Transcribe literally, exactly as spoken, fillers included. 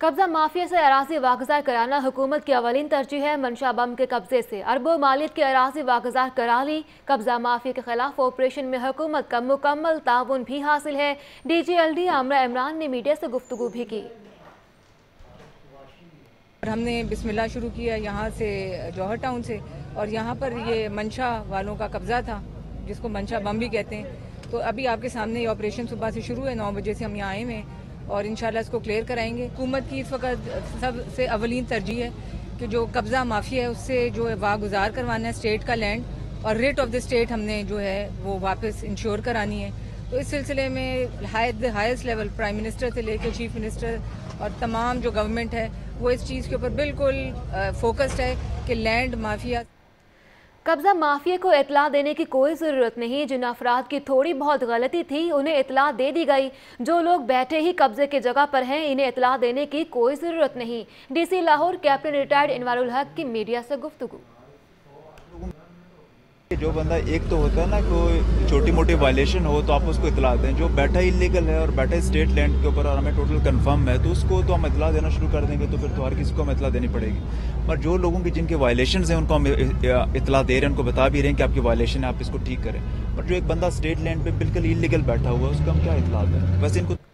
कब्जा माफिया से अराजी वागजार कराना हुकूमत की अवलीन तरजीह है। मंशा बम के कब्जे से अरबों मालियत की अराजी वागजार करा ली। कब्जा माफिया के खिलाफ ऑपरेशन में हुकूमत का मुकम्मल ताउन भी हासिल है। D G L D A Amra Imran ने मीडिया से गुफ्तगू भी की। हमने बिस्मिल्लाह शुरू किया यहाँ से जौहर टाउन से, और यहाँ पर ये मंशा वालों का कब्जा था, जिसको मंशा बम भी कहते हैं। तो अभी आपके सामने ये ऑपरेशन सुबह से शुरू है, नौ बजे से हम यहाँ आए हुए हैं और इंशाल्लाह इसको क्लियर कराएंगे। हुकूमत की इस वक्त सबसे अवलीन तरजीह है कि जो कब्जा माफिया है उससे जो है वागुजार करवाना है स्टेट का लैंड, और रेट ऑफ द स्टेट हमने जो है वो वापस इंश्योर करानी है। तो इस सिलसिले में हाईएस्ट लेवल प्राइम मिनिस्टर से लेकर चीफ मिनिस्टर और तमाम जो गवर्नमेंट है वो इस चीज़ के ऊपर बिल्कुल फोकस्ड है कि लैंड माफिया कब्जा माफिया को इतला देने की कोई ज़रूरत नहीं। जिन अफराद की थोड़ी बहुत गलती थी उन्हें इतला दे दी गई। जो लोग बैठे ही कब्जे की जगह पर हैं इन्हें इतला देने की कोई ज़रूरत नहीं। D C Lahore captain retired Anwarul Haq की मीडिया से गुफ्तगू। जो बंदा एक तो होता है ना, कोई छोटी मोटी वायलेशन हो तो आप उसको इतला दें। जो बैठा इलीगल है और बैठा स्टेट लैंड के ऊपर और हमें टोटल कंफर्म है तो उसको तो हम इतला देना शुरू कर देंगे, तो फिर तो हर किसी को हम इतला देनी पड़ेगी। पर जो लोगों की जिनके वायलेशन हैं उनको हम इतला दे रहे हैं, उनको बता भी रहे हैं कि आपकी वायलेशन है, आप इसको ठीक करें। पर जो एक बंदा स्टेट लैंड पे बिल्कुल इलीगल बैठा हुआ है उसको हम क्या इतला दें? बस इनको